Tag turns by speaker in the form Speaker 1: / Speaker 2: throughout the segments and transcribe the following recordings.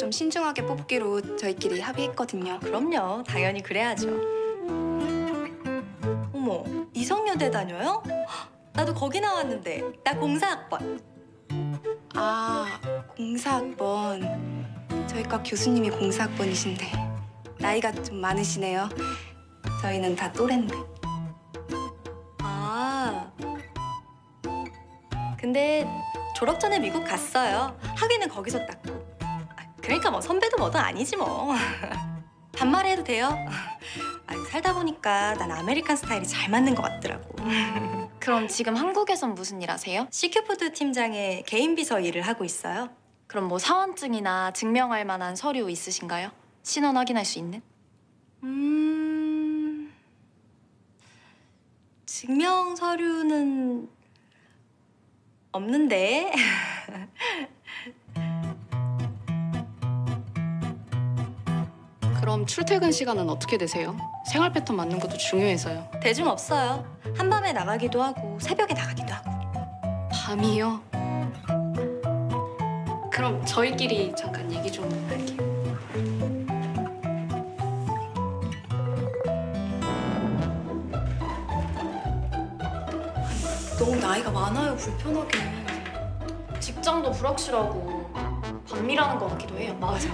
Speaker 1: 좀 신중하게 뽑기로 저희끼리 합의했거든요.
Speaker 2: 그럼요. 당연히 그래야죠. 어머, 이성여대 다녀요? 나도 거기 나왔는데. 나 공사학번.
Speaker 1: 아, 공사학번. 저희 과 교수님이 공사학번이신데 나이가 좀 많으시네요. 저희는 다 또래인데.
Speaker 2: 아. 근데 졸업 전에 미국 갔어요. 학위는 거기서 땄고. 그러니까 뭐 선배도 뭐도 아니지 뭐. 반말해도 돼요? 아니, 살다 보니까 난 아메리칸 스타일이 잘 맞는 것 같더라고.
Speaker 3: 그럼 지금 한국에선 무슨 일 하세요?
Speaker 2: CQ푸드 팀장의 개인 비서 일을 하고 있어요.
Speaker 3: 그럼 뭐 사원증이나 증명할 만한 서류 있으신가요? 신원 확인할 수 있는?
Speaker 2: 증명 서류는 없는데.
Speaker 4: 그럼 출퇴근 시간은 어떻게 되세요? 생활 패턴 맞는 것도 중요해서요.
Speaker 2: 대중 없어요. 한밤에 나가기도 하고 새벽에 나가기도 하고.
Speaker 4: 밤이요? 그럼 저희끼리 잠깐 얘기 좀 할게요.
Speaker 1: 너무 나이가 많아요, 불편하게.
Speaker 3: 직장도 불확실하고 반미라는 것 같기도 해요.
Speaker 4: 맞아.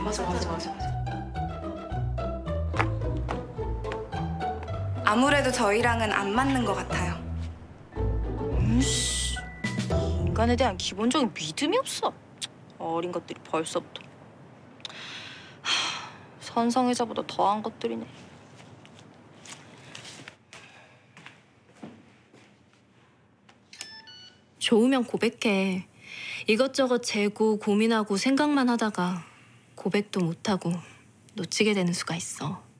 Speaker 1: 아무래도 저희랑은 안 맞는 것 같아요.
Speaker 2: 씨, 인간에 대한 기본적인 믿음이 없어. 어린 것들이 벌써부터. 선성의자보다 더한 것들이네.
Speaker 5: 좋으면 고백해. 이것저것 재고 고민하고 생각만 하다가 고백도 못하고 놓치게 되는 수가 있어.